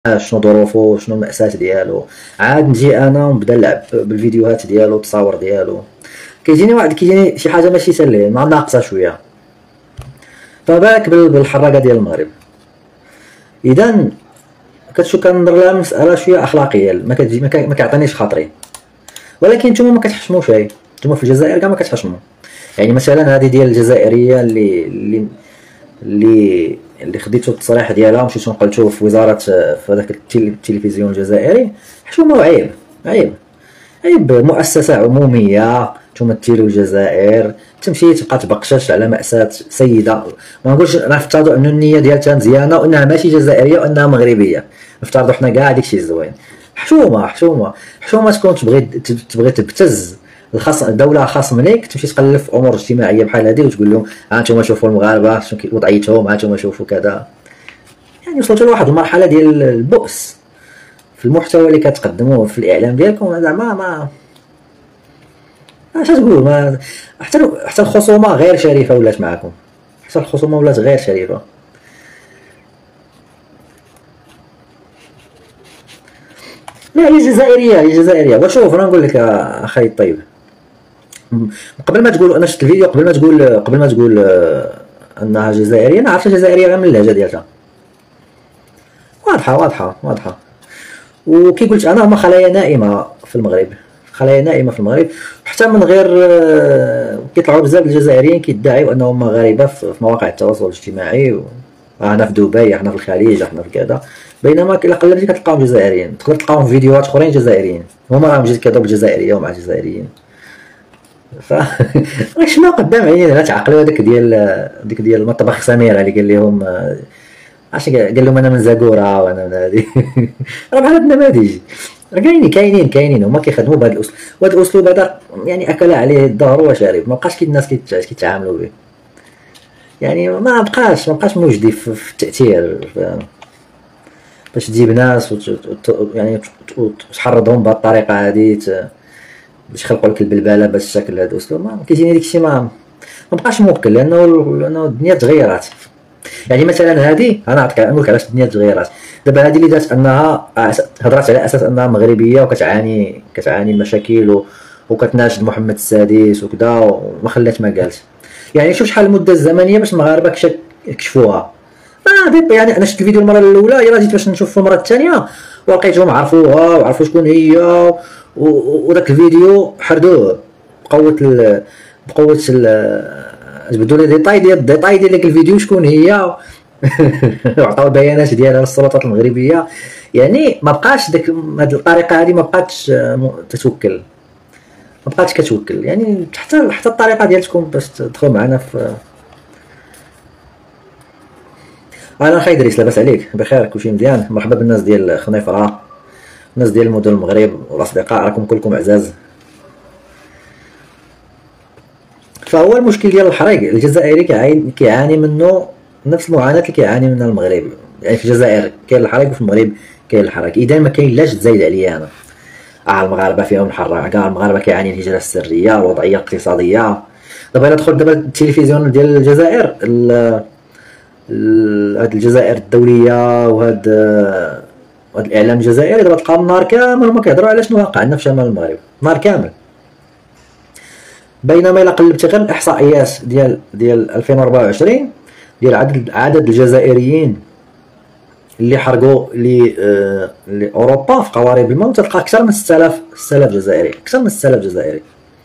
شنو ظروفو، شنو المأساة ديالو، عاد نجي انا ونبدا نلعب بالفيديوهات ديالو، التصاور ديالو. كيجيني شي حاجه ماشي ساليه، ناقصه شويه. فبالك بالحراقه ديال المغرب. اذا كنظر لها مساله شويه اخلاقيه، ما كيعطينيش خاطري. ولكن نتوما ما كتحشموش، نتوما في الجزائر كاع ما كتحشموا. يعني مثلا هذه ديال الجزائريه اللي خديتو التصريح ديالها مشيتو نقلتوه في وزاره، في هذاك التلفزيون الجزائري. حشومه وعيب، عيب مؤسسه عموميه تمثل الجزائر تمشي تبقى تبقشش على مأساة سيده. ما نقولش نفترضوا ان النيه ديالها مزيانه وانها ماشي جزائريه وانها مغربيه، نفترضوا حنا كاع داكشي الزوين. حشومه تكون تبغي تبتز الدوله خاص منك، تمشي تقلب في امور اجتماعيه بحال هذه وتقول لهم ها انتم شوفوا المغاربه شنو وضعيتهم، ها انتم شوفوا كذا. يعني وصلتوا لواحد المرحله ديال البؤس في المحتوى اللي كتقدموه في الاعلام ديالكم. زعما ما اش تقول، ما حتى الخصومه غير شريفه ولات معكم، حتى الخصومه ولات غير شريفه. لا هي جزائريه. وشوف انا نقول لك اخي الطيب، قبل ما تقول انا شفت الفيديو، قبل ما تقول انها جزائريه، انا عرفتها جزائريه غير من اللهجه ديالها، واضحه. وكي قلت انا هما خلايا نائمه في المغرب، حتى من غير كيطلعوا بزاف الجزائريين كيدعيو انهم مغاربه في مواقع التواصل الاجتماعي، احنا في دبي، احنا في الخليج، احنا في كذا. بينما الا قلبتي كتلقاهم جزائريين، تقدر تلقاهم في فيديوهات اخرين جزائريين، هما راهم جيت كيهضروا بالجزائريه ومع الجزائريين. ف شنو قدام عينينا تعقلوا هذاك ديال المطبخ سميره اللي قال لهم قال لهم انا من زاكورا وانا من هذه. راه بحال هاد النماذج كاينين هما كيخدموا بهذا الاسلوب، وهذا الاسلوب هذا يعني اكل عليه الدهر وشارب، ما بقاش الناس كيتعاملوا به. يعني ما بقاش مجدي في التاثير باش تجيب ناس يعني وتحرضهم بهذه الطريقه هذه باش يخلقوا لك البلبله بهذا الشكل. هذا الاسلوب ما كيجيني داكشي ما بقاش موكل، لانه الدنيا تغيرات. يعني مثلا هذه انا نقول لك علاش الدنيا تغيرات. دابا هذه اللي دات انها هضرات على اساس انها مغربيه وكتعاني المشاكل وكتناشد محمد السادس وكذا وما خلات ما قالت. يعني شوف شحال المده الزمنيه باش المغاربه كشفوها. يعني انا شفت الفيديو المره الاولى، يلا جيت باش نشوف المره الثانيه ولقيتهم عرفوها وعرفوا شكون هي، وداك الفيديو حردوه بقوه جبدوا لي ديطاي ديال داك الفيديو شكون هي. وعطاو البيانات ديالها للسلطات المغربيه. يعني ما بقاش داك هذه الطريقه هذه ما بقاتش تتوكل، كتوكل. يعني حتى الطريقه ديالكم باش تدخلوا معنا في انا خاي دريس لاباس عليك بخير كلشي مزيان. مرحبا بالناس ديال خنيفره، الناس ديال مدن المغرب والاصدقاء، راكم كلكم عزاز. فهو المشكل ديال الحريق الجزائري كيعاني منه نفس المعاناه اللي كيعاني منها المغرب. يعني في الجزائر كاين الحريق وفي المغرب كاين الحريق. اذا ما كاين لاش تزايد عليا انا المغاربه فيهم الحراق، كاع المغاربه كيعاني الهجره السريه، الوضعيه الاقتصاديه. دابا الا دخلت التلفزيون ديال الجزائر، هاد الجزائر الدوليه وهاد الاعلام الجزائري، دابا تلقاهم نهار كامل هما كيهضروا على شنو واقع لنا في شمال المغرب، نهار كامل. بينما الا قلبتي غير الاحصائيات ديال 2024 ديال عدد الجزائريين اللي حرقوا لاوروبا في قوارب الموت، تلقى اكثر من 6000 جزائري.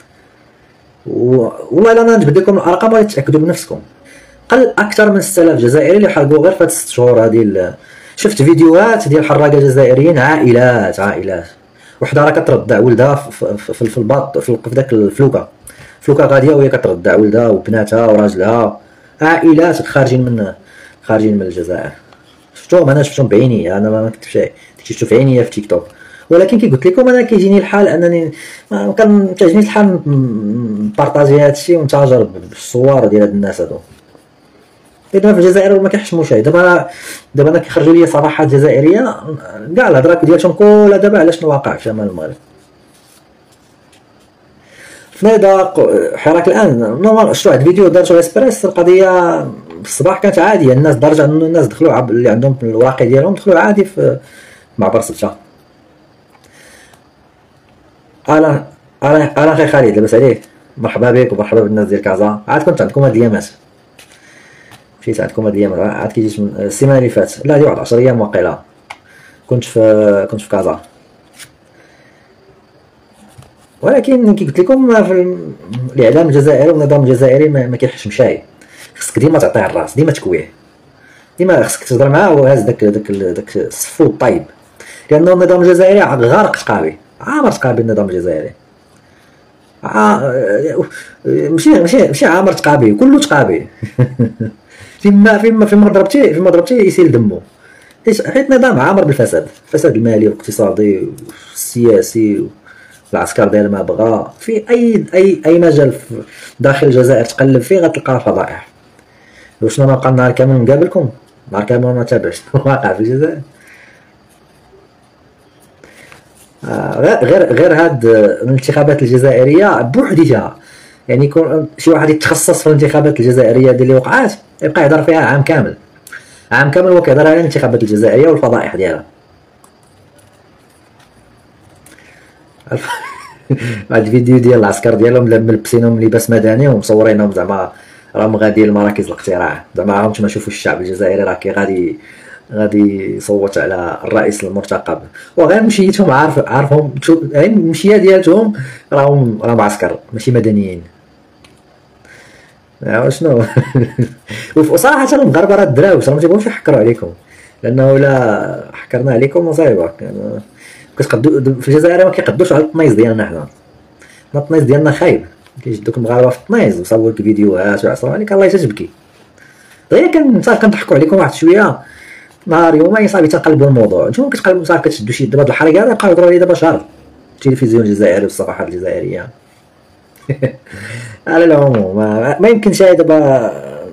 والله انا نجبد لكم الارقام ولا تاكدوا بنفسكم. قل اكثر من 6000 جزائري اللي حرقوا غير في هاد 6 شهور هذه. شفت فيديوهات ديال حراقه جزائريين، عائلات وحده راه كترضع ولدها في الباط في داك الفلوكه غاديه وهي كترضع ولدها وبناتها وراجلها. عائلات خارجين من الجزائر. انا شفتهم بعيني، انا ما كنتش شفتو في عينيا في تيك توك. ولكن كي قلت لكم انا كيجيني الحال انني كيعجبني الحال نبارطاجي هادشي ونتاجر بالصور ديال هاد الناس هادو. دابا في الجزائر ما كيحشموش. دابا انا كيخرجوا لي صفحات جزائريه كاع الهضره ديالهم كلها دابا على شنو واقع في شمال المغرب. فنيدا حراك الان نورمال. شفت واحد الفيديو دارتو اسبريس، القضيه في الصباح كانت عاديه، الناس درجه انه الناس دخلوا اللي عندهم الواقع ديالهم دخلوا عادي في معبر سبته. انا اخي خالد لاباس عليك؟ مرحبا بك ومرحبا بالناس ديال كازا. عاد كنت عندكم هاد الايامات، مشيت عندكم هاد الايامات، عاد كي جيت السيمانه اللي فاتت، لا هادي واحد 10 ايام واقيلا، كنت في كازا. ولكن كي قلت لكم في الاعلام الجزائري والنظام الجزائري ما كيرحش مشاي، خصك ديما تعطيه الراس، ديما تكويه، ديما خصك تهضر معاه وهاز داك الصفو الطيب، لانه النظام الجزائري غارق تقابي، عامر تقابي النظام الجزائري، ماشي عامر تقابي، كله تقابي. فيما ضربتي يسيل دمو، حيت نظام عامر بالفساد، الفساد المالي والاقتصادي والسياسي والعسكر داير ما بغا. في اي مجال داخل الجزائر تقلب فيه غتلقى فضائح. وشنو ما بقى النهار كامل نقابلكم، نهار كامل ما تابعش واقع في الجزائر. غير هاد الانتخابات الجزائريه بوحديتها، يعني يكون شي واحد يتخصص في الانتخابات الجزائريه اللي وقعات يبقى يهضر فيها عام كامل، عام كامل هو كيهضر على الانتخابات الجزائريه والفضائح ديالها. هاد الفيديو ديال العسكر ديالهم ملبسينهم لباس مدني ومصورينهم زعما راهم غادي لمراكز الاقتراع، زعما راهم تما شوفوا الشعب الجزائري راه كي غادي يصوت على الرئيس المرتقب، وغير مشيتهم عارفهم غير المشيه ديالتهم راهم عسكر ماشي مدنيين. شنو؟ وصراحه المغاربه راه الدراوش راهم تيبغيوش يحكروا عليكم، لانه الا حكرنا عليكم مصايبه. كتقدو في الجزائر ما كيقدوش على الطنيز ديالنا، حنا الطنيز ديالنا خايب، كيجدوك المغاربه في الطنيز وصاوبوا لك فيديوهات ويعصروا عليك الله تتبكي. دغيا كنضحكوا عليكم واحد شويه، نهار يومين صافي تنقلبوا الموضوع، نتوما كتقلبوا صافي كتشدوا شي دابا الحركه هذا يبقاو يهضروا عليه دابا شهر، التلفزيون الجزائري والصفحات الجزائريه. على العموم ما يمكنش دابا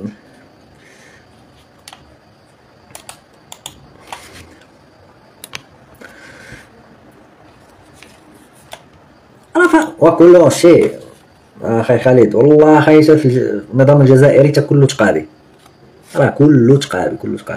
وكل شيء. اخي خالد والله خايشه في النظام الجزائري حتى كله تقابي، راه كله تقابي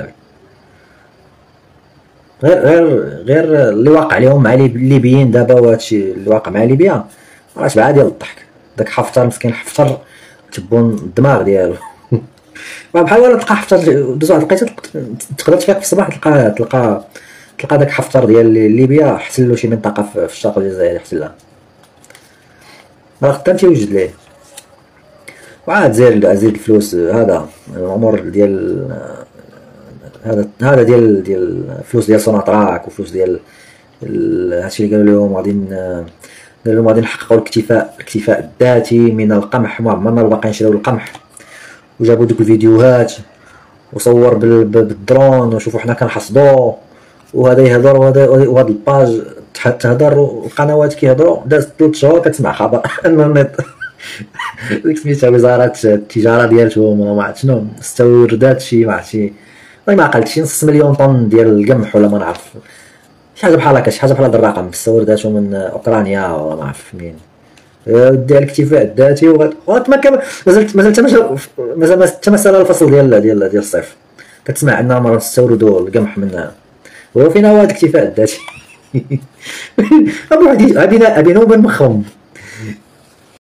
غير اللي واقع عليهم مع الليبيين دابا، وهادشي اللي واقع مع ليبيا راه شبعه ديال الضحك. داك حفتر مسكين، حفتر تبون الدماغ ديالو. بحال ولا تلقى حفتر دوز واحد الوقيته تقدر تفيق في الصباح تلقى داك حفتر ديال ليبيا حسلو شي منطقه في الشرق الجزائري، حسلها راه خدام تيوجد ليه. وعاد زيد الفلوس، هذا الامور ديال هذا ديال الفلوس ديال سوناطراك وفلوس ديال هادشي اللي قالوا لهم غادي نحققوا الاكتفاء الذاتي من القمح. ما عمرنا باقي نشريو القمح، وجابوا دوك الفيديوهات وصور بالدرون وشوفوا حنا كنحصدوا، وهذا يهضر وهذا الباج تهضر والقنوات كيهضروا. دازت 3 شهور كتسمع خبر ان النت ديك سميتها وزاره التجاره ديالتهم ولا ما عرفت شنو استوردات شي ما عرفتش والله ما عقلت شي نص مليون طن ديال القمح ولا ما نعرف شي حاجه بحال هكا، شي حاجه بحال هذا الرقم استورداتهم من اوكرانيا ولا ما عرف منين. ديال الاكتفاء الذاتي مازال تمثل الفصل ديال الصيف كتسمع اننا مرة نستوردوا القمح من وفينا هو الاكتفاء الذاتي. ابو عدي ابينا وبن مخهم